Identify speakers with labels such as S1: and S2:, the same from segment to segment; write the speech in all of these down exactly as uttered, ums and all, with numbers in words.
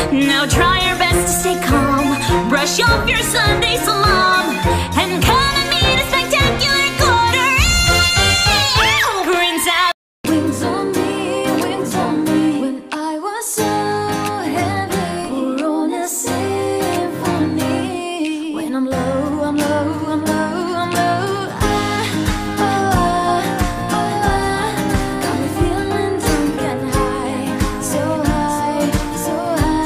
S1: Now try your best to stay calm. Brush off your Sunday salon and come and meet a spectacular quarter. Prince Albert. Wings on me, wings on me. When I was so heavy, pour on a symphony. When I'm low, I'm low, I'm low, I'm low. I, oh, I, oh, I got me feeling drunk and high, so high, so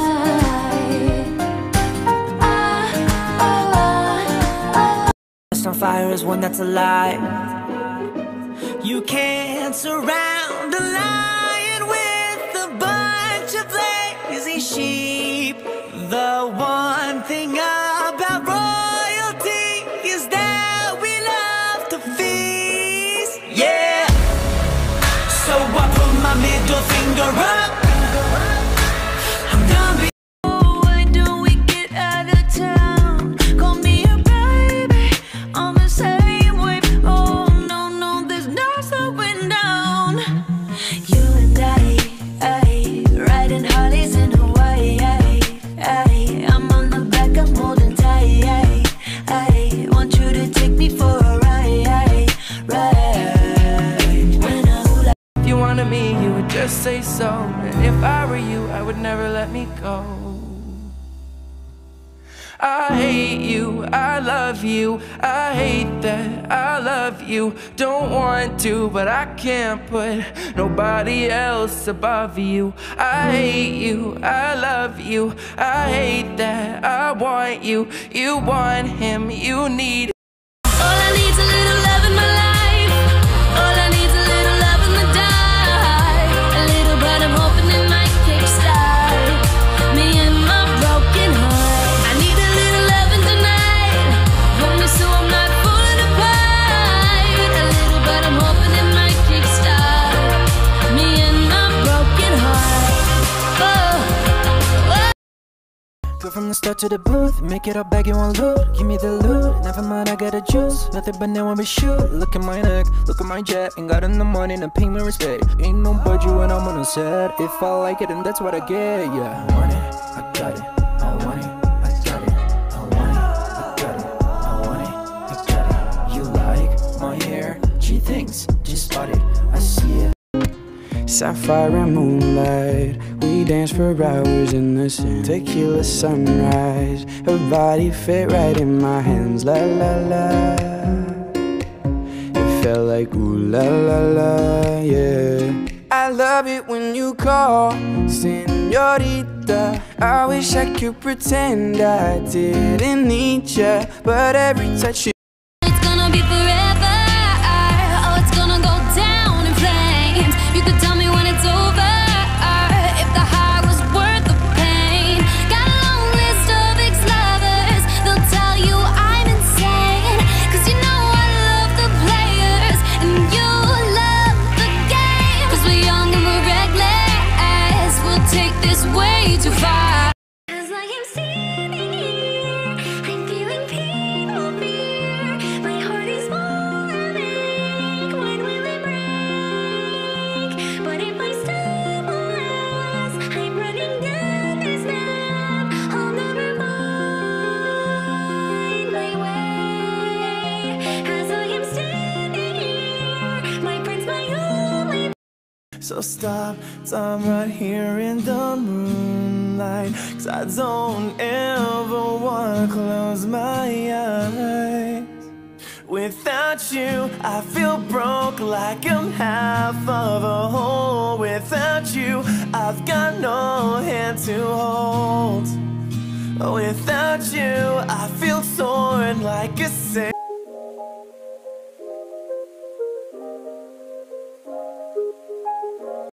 S1: high. I, oh, I, oh.
S2: Lost on fire is one that's alive. You can't surround a lion with a bunch of lazy sheep. The one thing about royalty is that we love to feast. Yeah. So I put my middle finger up. I'm done being. Oh, why don't we get out of town? Call me a baby on the same wave. Oh no, no, there's no slowing down. You and I, I riding Harleys in Hawaii. I, I, I'm on the back, I'm holding tight. I, I want you to take me for a ride, ride. When I hula. If you wanted me, you would just say so. And if I were you, I would never let me go. I hate you, I love you, I hate that I love you. Don't want to, but I can't put nobody else above you. I hate you, I love you, I hate that I want you. You want him, you need.
S1: All I need's a little love in my life. All I need's a little love in the dark. A little, but I'm hoping it might kickstart me and my broken heart. I need a little loving tonight. Hold me so I'm not falling apart. A little, but I'm hoping it might kickstart me and my broken heart. Oh, oh.
S2: Go from the start to the booth, make it all back, you want loot. Give me the loot, never mind, I got a juice. Nothing but now when we shoot. Look at my neck, look at my jet. Ain't got in the morning and pay me respect. Ain't no budget when I'm on a set. If I like it, then that's what I get, yeah. I want it, I got it, I want it, I got it, I want it, I got it, I want it, I got it. You like my hair? She thinks, just spot it, I see it. Sapphire and moonlight, we dance for hours in the sand. Tequila sunrise, her body fit right in my hands. La la la, it felt like ooh la la la, yeah. I love it when you call, señorita. I wish I could pretend I didn't need ya, but every touch you.
S1: It's gonna be forever. Oh, it's gonna go down in flames. You could tell me when it's over. If the high was worth the pain. Got a long list of ex-lovers. They'll tell you I'm insane. Cause you know I love the players and you love the game. Cause we're young and we're reckless. We'll take this way too far. As I am standing here, I'm feeling pain or fear. My heart is full of ache. When will it break? But if I stumble else, I'm running down this map. I'll never find my way. As I am standing here, my friends, my only.
S2: So stop, stop right here in the moonlight. Cause I don't ever wanna close my eyes. Without you, I feel broke like I'm half of a whole. Without you, I've got no hand to hold. Without you, I feel torn like a sail.